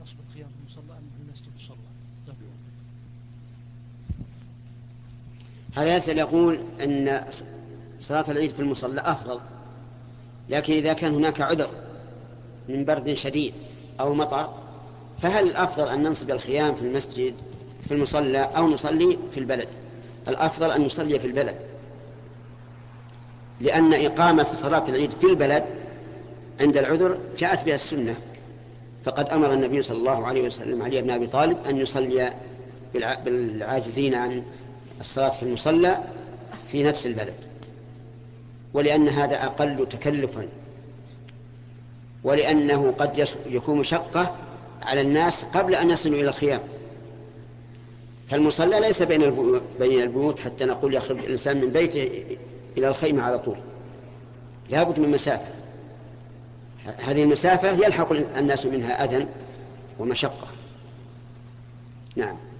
يختص بالقيام في المصلى أم في المسجد الصلاة؟ هذا يسأل يقول أن صلاة العيد في المصلى أفضل، لكن إذا كان هناك عذر من برد شديد أو مطر، فهل الأفضل أن ننصب الخيام في المسجد في المصلى أو نصلي في البلد؟ الأفضل أن نصلي في البلد، لأن إقامة صلاة العيد في البلد عند العذر جاءت بها السنة، فقد أمر النبي صلى الله عليه وسلم علي بن أبي طالب أن يصلي بالعاجزين عن الصلاة في المصلى في نفس البلد، ولأن هذا أقل تكلفا، ولأنه قد يكون مشقة على الناس قبل أن يصلوا إلى الخيام. فالمصلى ليس بين البيوت حتى نقول يخرج الإنسان من بيته إلى الخيمة على طول، لا بد من مسافة، هذه المسافة يلحق الناس منها أذى ومشقة. نعم.